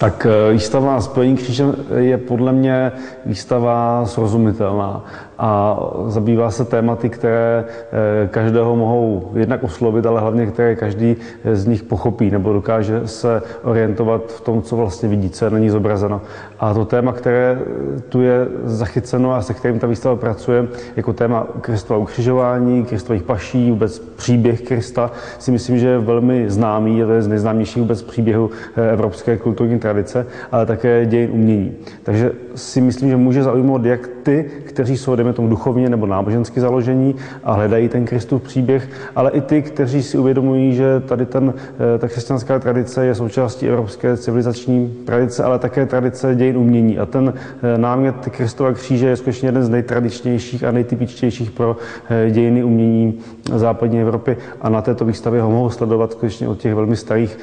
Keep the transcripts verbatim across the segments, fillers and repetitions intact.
Tak výstava Spojení křížem je podle mě výstava srozumitelná a zabývá se tématy, které každého mohou jednak oslovit, ale hlavně které každý z nich pochopí nebo dokáže se orientovat v tom, co vlastně vidí, co je na ní zobrazeno. A to téma, které tu je zachyceno a se kterým ta výstava pracuje, jako téma Kristova ukřižování, Kristových paší, vůbec příběh Krista, si myslím, že je velmi známý, je to z nejznámějších vůbec příběhů evropské kulturní tradice, ale také dějin umění. Takže si myslím, že může zaujmout jak ty, kteří jsou, dejme tomu, duchovně nebo nábožensky založení a hledají ten Kristův příběh, ale i ty, kteří si uvědomují, že tady ten, ta křesťanská tradice je součástí evropské civilizační tradice, ale také tradice dějin umění. A ten námět Kristova kříže je skutečně jeden z nejtradičnějších a nejtypičtějších pro dějiny umění západní Evropy a na této výstavě ho mohou sledovat skutečně od těch velmi starých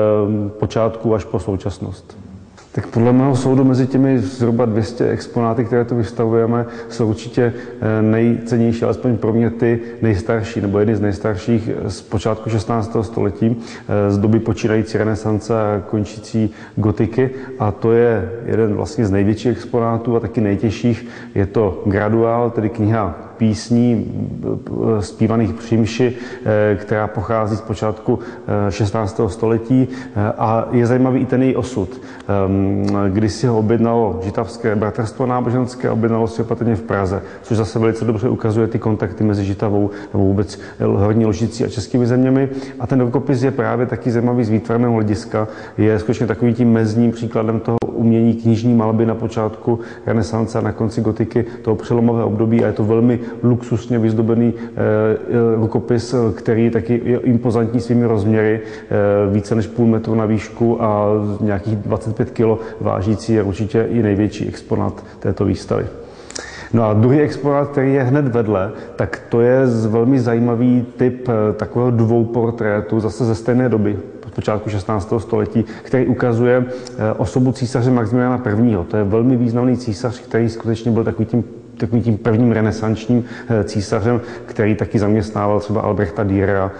počátků až po současnost. Tak podle mého soudu mezi těmi zhruba dvě stě exponáty, které tu vystavujeme, jsou určitě nejcennější, alespoň pro mě ty nejstarší, nebo jedny z nejstarších z počátku šestnáctého století, z doby počínající renesance a končící gotiky. A to je jeden vlastně z největších exponátů a taky nejtěžších. Je to graduál, tedy kniha písní zpívaných při mši, která pochází z počátku šestnáctého století a je zajímavý i ten její osud. Když si ho objednalo Žitavské bratrstvo náboženské, objednalo si ho patrně v Praze, což zase velice dobře ukazuje ty kontakty mezi Žitavou nebo vůbec Horní Lužicí a českými zeměmi. A ten rukopis je právě taky zajímavý z výtvarného hlediska, je skutečně takovým tím mezním příkladem toho umění knižní malby na počátku renesance a na konci gotiky, toho přelomového období a je to velmi luxusně vyzdobený e, rukopis, který taky je impozantní svými rozměry, e, více než půl metru na výšku a nějakých dvacet pět kilo vážící je určitě i největší exponát této výstavy. No a druhý exponát, který je hned vedle, tak to je velmi zajímavý typ takového dvouportrétu, zase ze stejné doby, z počátku šestnáctého století, který ukazuje osobu císaře Maxmiliána prvního. To je velmi významný císař, který skutečně byl takový tím takovým tím prvním renesančním císařem, který taky zaměstnával třeba Albrechta Dürera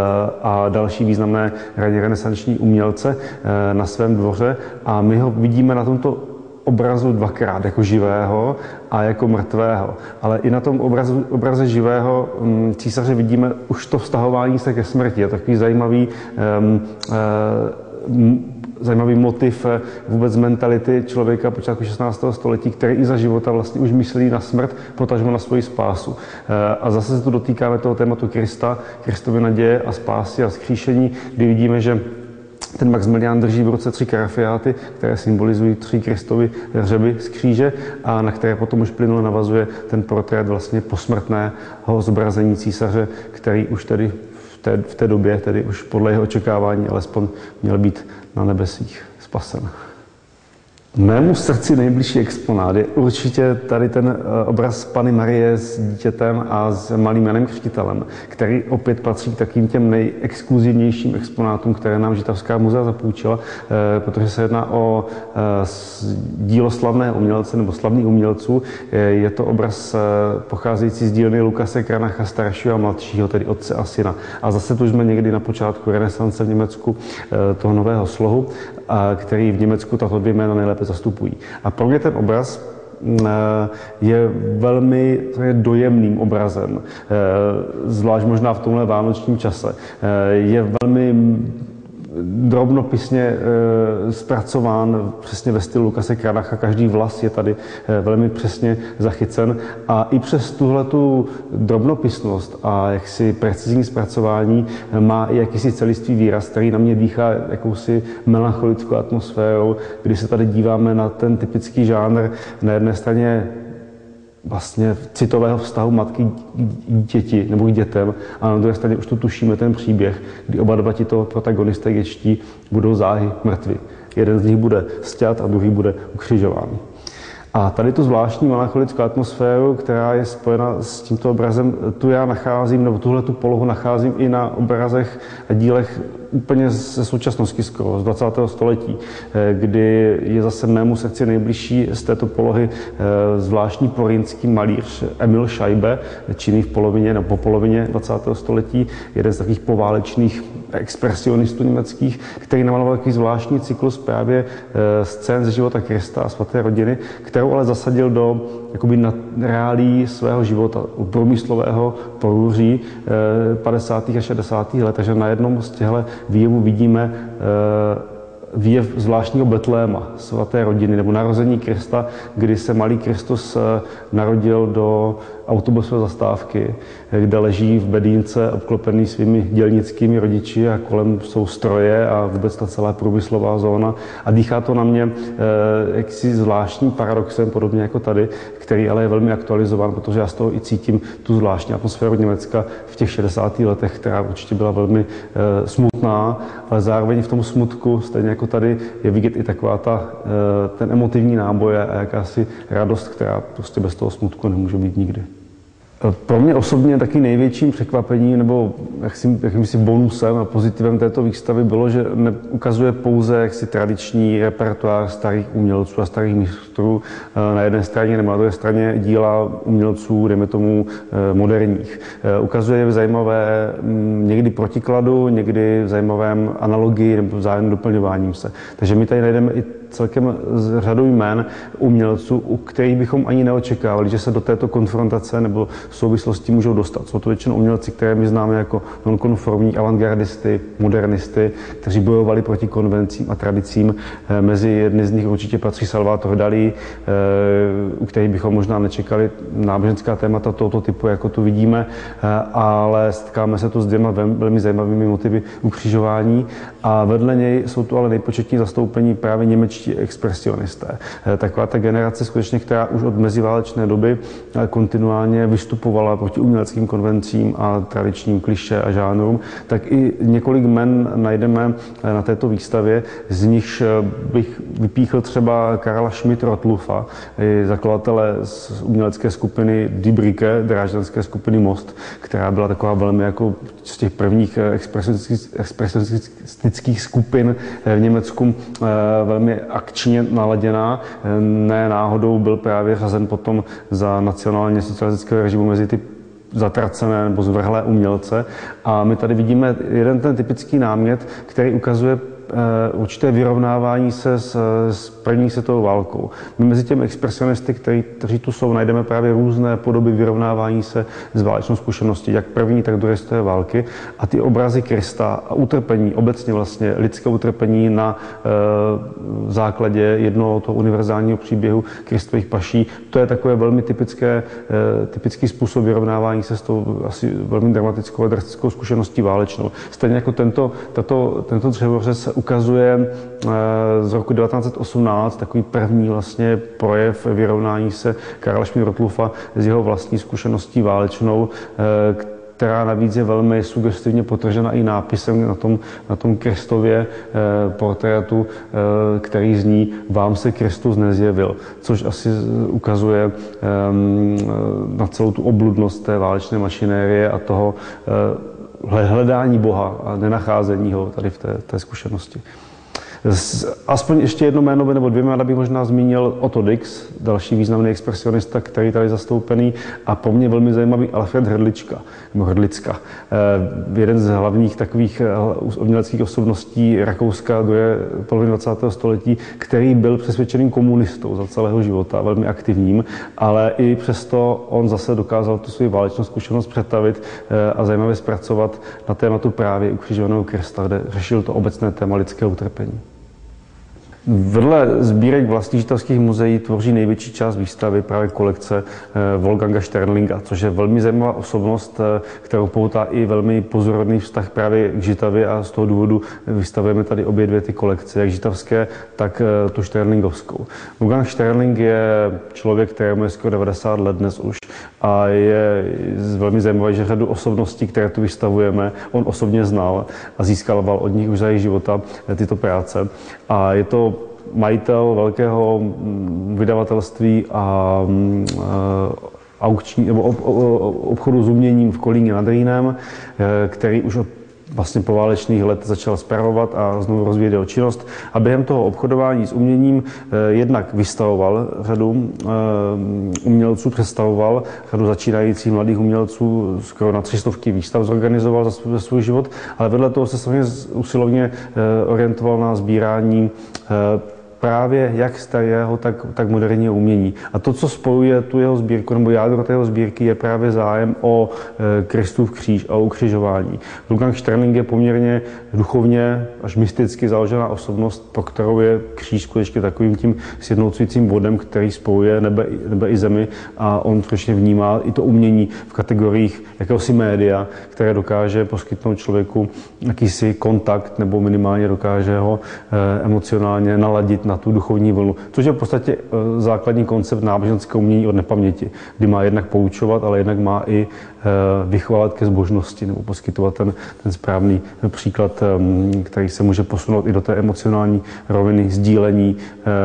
a další významné raně renesanční umělce na svém dvoře. A my ho vidíme na tomto obrazu dvakrát, jako živého a jako mrtvého. Ale i na tom obrazu, obraze živého císaře vidíme už to vztahování se ke smrti. Je takový zajímavý um, um, zajímavý motiv vůbec mentality člověka počátku šestnáctého století, který i za života vlastně už myslí na smrt, potažmo na svoji spásu. A zase se tu dotýkáme toho tématu Krista, Kristovy naděje a spásy a vzkříšení, kdy vidíme, že ten Maxmilián drží v ruce tři karafiáty, které symbolizují tři Kristovy hřeby z kříže a na které potom už plynule navazuje ten portrét vlastně posmrtného zobrazení císaře, který už tedy v té, v té době, tedy už podle jeho očekávání, alespoň měl být na nebesích spasen. Mému srdci nejbližší exponát je určitě tady ten obraz Panny Marie s dítětem a s malým Janem Křtitelem, který opět patří k takým těm nejexkluzivnějším exponátům, které nám Žitavská muzea zapůjčila, protože se jedná o dílo slavného umělce nebo slavných umělců. Je to obraz pocházející z dílny Lukase Kranacha staršího a mladšího, tedy otce a syna. A zase tu jsme někdy na počátku renesance v Německu toho nového slohu, který v Německu tato dvě jména nejlépe zastupují. A pro mě ten obraz je velmi je dojemným obrazem, zvlášť možná v tomhle vánočním čase. Je velmi drobnopisně e, zpracován přesně ve stylu Lukase Kranacha. Každý vlas je tady e, velmi přesně zachycen a i přes tuhletu drobnopisnost a jaksi precizní zpracování e, má i jakýsi celistvý výraz, který na mě dýchá jakousi melancholickou atmosférou, kdy se tady díváme na ten typický žánr na jedné straně vlastně citového vztahu matky k dítěti nebo k dětem a na druhé straně už tu tušíme ten příběh, kdy oba dva tito protagonisté dětští budou záhy mrtví. Jeden z nich bude sťat a druhý bude ukřižován. A tady tu zvláštní melancholickou atmosféru, která je spojena s tímto obrazem, tu já nacházím, nebo tuhle tu polohu nacházím i na obrazech a dílech úplně ze současnosti skoro, z dvacátého století, kdy je zase mému srdci nejbližší z této polohy zvláštní porýnský malíř Emil Scheibe, činný v polovině nebo po polovině dvacátého století, jeden z takových poválečných expresionistů německých, který namaloval takový zvláštní cyklus právě scén ze života Krista a svaté rodiny, kterou ale zasadil do jakoby na reálí svého života, průmyslového porůří padesátých a šedesátých let. Takže na jednom z těchto výjevů vidíme výjev zvláštního Betléma, svaté rodiny, nebo narození Krista, kdy se malý Kristus narodil do autobusové zastávky, kde leží v bedínce obklopený svými dělnickými rodiči a kolem jsou stroje a vůbec ta celá průmyslová zóna. A dýchá to na mě eh, jaksi zvláštním paradoxem, podobně jako tady, který ale je velmi aktualizován, protože já z toho i cítím tu zvláštní atmosféru Německa v těch šedesátých letech, která určitě byla velmi eh, smutná, ale zároveň v tom smutku, stejně jako tady, je vidět i taková ta, eh, ten emotivní náboj a jakási radost, která prostě bez toho smutku nemůže být nikdy. Pro mě osobně taky největším překvapením nebo jakýmsi bonusem a pozitivem této výstavy bylo, že neukazuje pouze jaksi tradiční repertoár starých umělců a starých mistrů na jedné straně, nebo na druhé straně díla umělců, dejme tomu, moderních. Ukazuje v zajímavé někdy protikladu, někdy v zajímavém analogii nebo vzájemným doplňováním se. Takže my tady najdeme i celkem řadu jmén umělců, u kterých bychom ani neočekávali, že se do této konfrontace nebo souvislosti můžou dostat. Jsou to většinou umělci, které my známe jako nonkonformní avantgardisty, modernisty, kteří bojovali proti konvencím a tradicím. Mezi jedny z nich určitě patří Salvador Dalí, u kterých bychom možná nečekali náboženská témata tohoto typu, jako tu vidíme, ale setkáme se tu s dvěma velmi zajímavými motivy ukřižování a vedle něj jsou tu ale nejpočetní zastoupení právě němečtí expresionisté. Taková ta generace skutečně, která už od meziválečné doby kontinuálně vystupovala proti uměleckým konvencím a tradičním klišé a žánrům, tak i několik jmen najdeme na této výstavě, z nichž bych vypíchl třeba Karla Schmidt-Rottlufa, zakladatele z umělecké skupiny Die Brücke, drážďanské skupiny Most, která byla taková velmi jako z těch prvních expresionistických skupin v Německu velmi akčně naladěná. Ne náhodou byl právě řazen potom za nacionálně socialistického režimu mezi ty zatracené nebo zvrhlé umělce. A my tady vidíme jeden ten typický námět, který ukazuje určité vyrovnávání se s, s první světovou válkou. My mezi těmi expresionisty, který, kteří tu jsou, najdeme právě různé podoby vyrovnávání se s válečnou zkušeností, jak první, tak druhé světové války. A ty obrazy Krista a utrpení, obecně vlastně lidské utrpení na e, základě jednoho toho univerzálního příběhu Kristových paší, to je takové velmi typické, e, typický způsob vyrovnávání se s tou asi velmi dramatickou a drastickou zkušeností válečnou. Stejně jako tento, tato, tento dřevořez ukazuje z roku devatenáct set osmnáct takový první vlastně projev vyrovnání se Karla Schmidt-Rottlufa s jeho vlastní zkušeností válečnou, která navíc je velmi sugestivně potržena i nápisem na tom, na tom Kristově portrétu, který zní "Vám se Kristus nezjevil", což asi ukazuje na celou tu obludnost té válečné mašinérie a toho hledání Boha a nenacházení ho tady v té, té zkušenosti. Aspoň ještě jedno jméno nebo dvě jména bych možná zmínil Otto Dix, další významný expresionista, který tady zastoupený, a po mně velmi zajímavý Alfred Hrdlička, nebo Hrdlicka. Jeden z hlavních takových uměleckých osobností Rakouska druhé poloviny dvacátého století, který byl přesvědčeným komunistou za celého života, velmi aktivním, ale i přesto on zase dokázal tu svou válečnou zkušenost přetavit a zajímavě zpracovat na tématu právě ukřižovaného Krista, kde řešil to obecné téma lidského utrpení. Vedle sbírek vlastních židovských muzeí tvoří největší část výstavy právě kolekce Wolfganga Sternlinga, což je velmi zajímavá osobnost, kterou poutá i velmi pozorodný vztah právě k Žitavě, a z toho důvodu vystavujeme tady obě dvě ty kolekce, jak žitavské, tak tu Sternlingovskou. Wolfgang Sternling je člověk, kterému je skoro devadesát let dnes už, a je velmi zajímavé, že řadu osobností, které tu vystavujeme, on osobně znal a získával od nich už za jejich života tyto práce. A je to majitel velkého vydavatelství a aukční, nebo ob, obchodu s uměním v Kolíně nad Rýnem, který už od vlastně poválečných let začal spravovat a znovu rozvíjet jeho činnost. A během toho obchodování s uměním jednak vystavoval řadu umělců, představoval řadu začínajících mladých umělců, skoro na tři stovky výstav zorganizoval za svůj, za svůj život, ale vedle toho se samozřejmě usilovně orientoval na sbírání právě jak starého, tak, tak moderního umění. A to, co spojuje tu jeho sbírku, nebo jádro té jeho sbírky, je právě zájem o e, Kristův kříž a o ukřižování. Wolfgang Sterling je poměrně duchovně až mysticky založená osobnost, pro kterou je kříž skutečně takovým tím sjednocujícím bodem, který spojuje nebe, nebe i zemi, a on skutečně vnímá i to umění v kategoriích jakéhosi média, které dokáže poskytnout člověku jakýsi kontakt nebo minimálně dokáže ho e, emocionálně naladit na tu duchovní vlnu, což je v podstatě základní koncept náboženského umění od nepaměti, kdy má jednak poučovat, ale jednak má i vychovávat ke zbožnosti nebo poskytovat ten, ten správný příklad, který se může posunout i do té emocionální roviny sdílení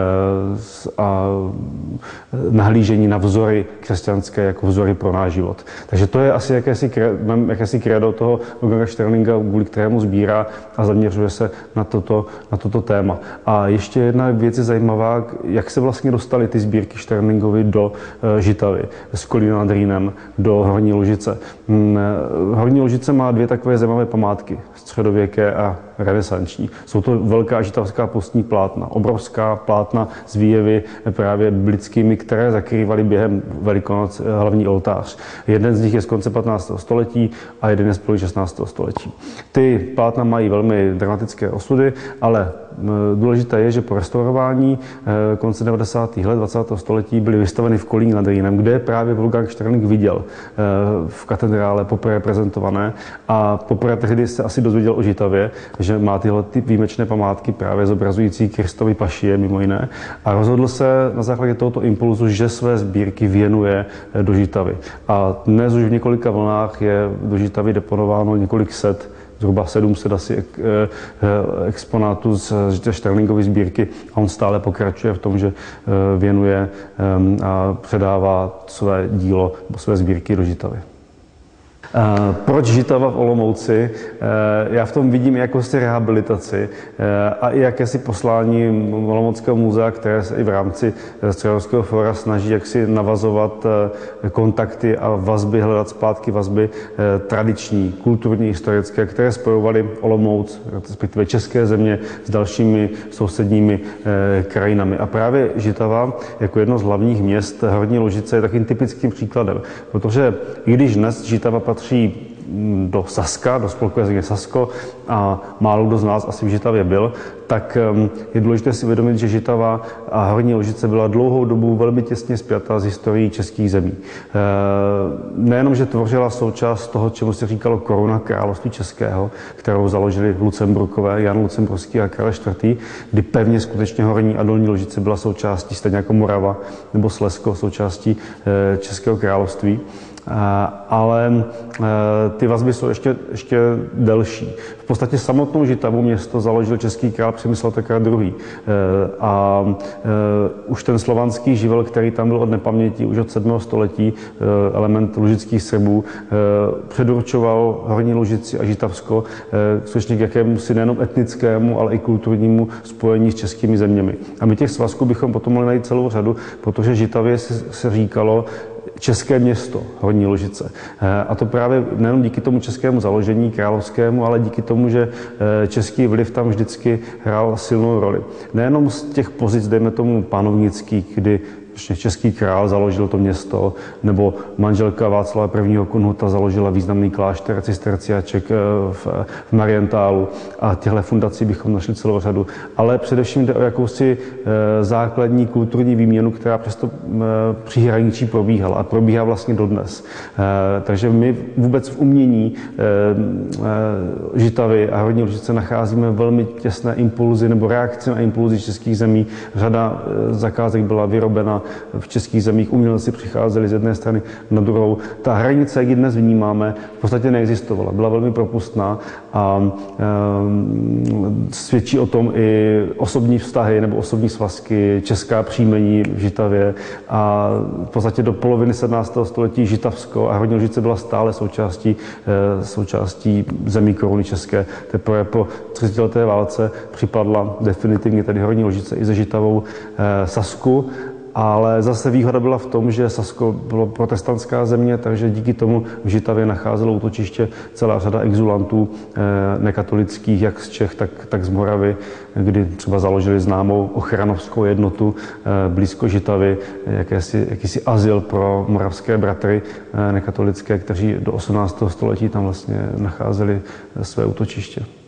a nahlížení na vzory křesťanské jako vzory pro náš život. Takže to je asi jakési, jakési kredo toho Wolfganga Sterlinga, kvůli kterému sbírá a zaměřuje se na toto, na toto téma. A ještě jedna věc je zajímavá, jak se vlastně dostaly ty sbírky Sterlingovy do Žitavy, z Kolína nad Rýnem do Horní Lužice. Horní Lužice má dvě takové zajímavé památky, středověké a renesanční. Jsou to velká žitavská postní plátna, obrovská plátna z výjevy právě biblickými, které zakrývaly během Velikonoc hlavní oltář. Jeden z nich je z konce patnáctého století a jeden je z poloviny šestnáctého století. Ty plátna mají velmi dramatické osudy, ale důležité je, že po restaurování konce devadesátých let dvacátého století byly vystaveny v Kolíně nad Rýnem, kde právě Wolfgang Sterling viděl v katedrále poprvé prezentované a poprvé tehdy se asi dozvěděl o Žitavě, že má tyhle ty výjimečné památky právě zobrazující Kristovy pašie mimo jiné, a rozhodl se na základě tohoto impulzu, že své sbírky věnuje do Žitavy. A dnes už v několika vlnách je do Žitavy deponováno několik set, zhruba sedm set asi exponátů z Sterlingovy sbírky, a on stále pokračuje v tom, že věnuje a předává své dílo, své sbírky do Žitavy. Proč Žitava v Olomouci? Já v tom vidím jakousi rehabilitaci a i jakési poslání Olomouckého muzea, které se i v rámci Středoevropského fóra snaží jaksi navazovat kontakty a vazby, hledat zpátky vazby tradiční, kulturní, historické, které spojovaly Olomouc, respektive české země, s dalšími sousedními krajinami. A právě Žitava jako jedno z hlavních měst Horní Lužice je takým typickým příkladem, protože i když dnes Žitava patří do Saska, do spolkové země Sasko, a málo kdo z nás asi v Žitavě byl, tak je důležité si uvědomit, že Žitava a Horní Lužice byla dlouhou dobu velmi těsně spjata s historií českých zemí. Nejenom, že tvořila součást toho, čemu se říkalo koruna království českého, kterou založili Lucemburkové, Jan Lucemburský a Karel čtvrtý, kdy pevně skutečně Horní a Dolní Lužice byla součástí, stejně jako Morava nebo Slezsko, součástí Českého království. Ale ty vazby jsou ještě, ještě delší. V podstatě samotnou Žitavu město založil český král Přemysl Otakar druhý. A už ten slovanský živel, který tam byl od nepaměti, už od sedmého století, element lužických Srbů, předurčoval Horní Lužici a Žitavsko skutečně k jakémusi nejenom etnickému, ale i kulturnímu spojení s českými zeměmi. A my těch svazků bychom potom mohli najít celou řadu, protože Žitavě se, se říkalo české město, Horní Lužice. A to právě nejen díky tomu českému založení královskému, ale díky tomu, že český vliv tam vždycky hrál silnou roli. Nejenom z těch pozic, dejme tomu panovnických, kdy český král založil to město, nebo manželka Václava prvního. Kunhuta založila významný klášter cisterciáček v, v Marientálu, a těchto fundací bychom našli celou řadu. Ale především jde o jakousi základní kulturní výměnu, která přes to příhraničí probíhala a probíhá vlastně dodnes. Takže my vůbec v umění Žitavy a Horní Lužice nacházíme velmi těsné impulzy nebo reakce na impulzy českých zemí. Řada zakázek byla vyrobena v českých zemích umělci přicházeli z jedné strany na druhou. Ta hranice, jak ji dnes vnímáme, v podstatě neexistovala. Byla velmi propustná a e, svědčí o tom i osobní vztahy nebo osobní svazky, česká příjmení v Žitavě a v podstatě do poloviny sedmnáctého století Žitavsko a Horní Lužice byla stále součástí, e, součástí zemí koruny české. Teprve po třicetileté válce připadla definitivně tedy Horní Lužice i se Žitavou e, Sasku. Ale zase výhoda byla v tom, že Sasko bylo protestantská země, takže díky tomu v Žitavě nacházelo útočiště celá řada exulantů eh, nekatolických, jak z Čech, tak, tak z Moravy, kdy třeba založili známou ochranovskou jednotu eh, blízko Žitavy, jakési, jakýsi azyl pro moravské bratry eh, nekatolické, kteří do osmnáctého století tam vlastně nacházeli své útočiště.